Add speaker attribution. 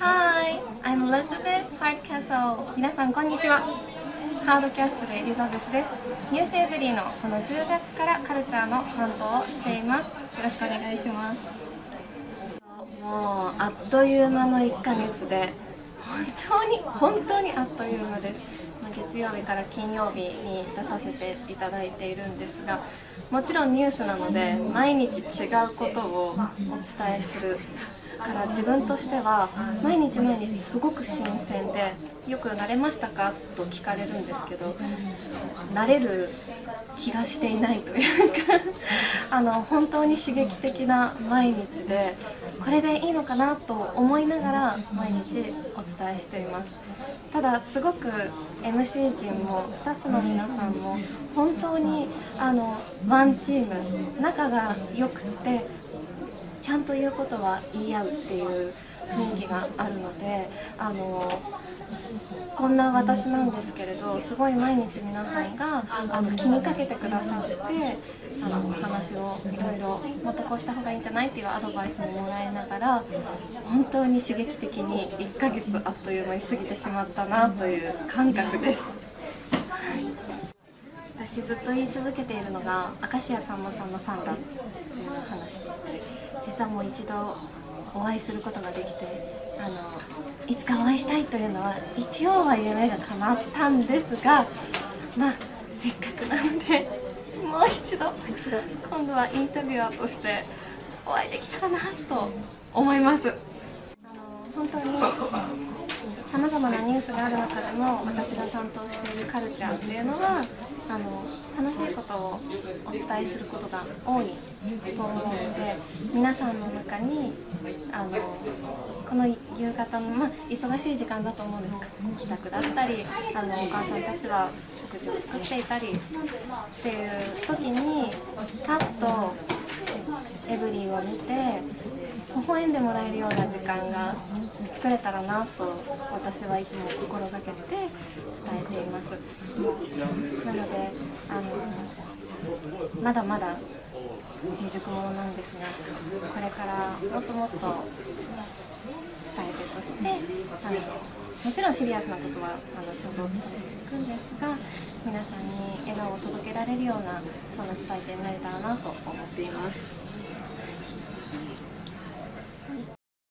Speaker 1: Hi, I'm Elizabeth Hardcastle. 皆さんこんにちは。ハードキャッスルエリザベスです。ニュースエブリーのこの10月からカルチャーの担当をしています。よろしくお願いします。もうあっという間の1ヶ月で本当にあっという間です。月曜日から金曜日に出させていただいているんですが、もちろんニュースなので毎日違うことをお伝えするから自分としては毎日すごく新鮮で、よく慣れましたかと聞かれるんですけど、慣れる気がしていないというか本当に刺激的な毎日で、これでいいのかなと思いながら毎日お伝えしています。ただすごく MC 陣もスタッフの皆さんも本当にワンチーム仲が良くて、ちゃんと言うことは言い合うっていう雰囲気があるので、こんな私なんですけれど、すごい毎日皆さんが気にかけてくださって、お話をいろいろもっとこうした方がいいんじゃないっていうアドバイスももらいながら、本当に刺激的に1ヶ月あっという間に過ぎてしまったなという感覚です。私ずっと言い続けているのが、明石家さんまさんのファンだっていうのを話していて、実はもう一度お会いすることができて、いつかお会いしたいというのは一応は夢が叶ったんですが、せっかくなのでもう一度今度はインタビュアーとしてお会いできたらなと思います。本当にさまざまなニュースがある中でも、私が担当しているカルチャーっていうのは楽しいことをお伝えすることが多いと思うので、皆さんの中にこの夕方の、忙しい時間だと思うんですが、帰宅だったりお母さんたちは食事を作っていたりっていう時にパッとエブリィを見て微笑んでもらえるような時間が作れたらなと私はいつも心がけて伝えています。なのでまだまだ未熟者なんですが、これからもっともっと伝え手としてもちろんシリアスなことはちゃんとお伝えしていくんですが、皆さんに笑顔を届けられるような、そんな伝え手になれたらなと思っています。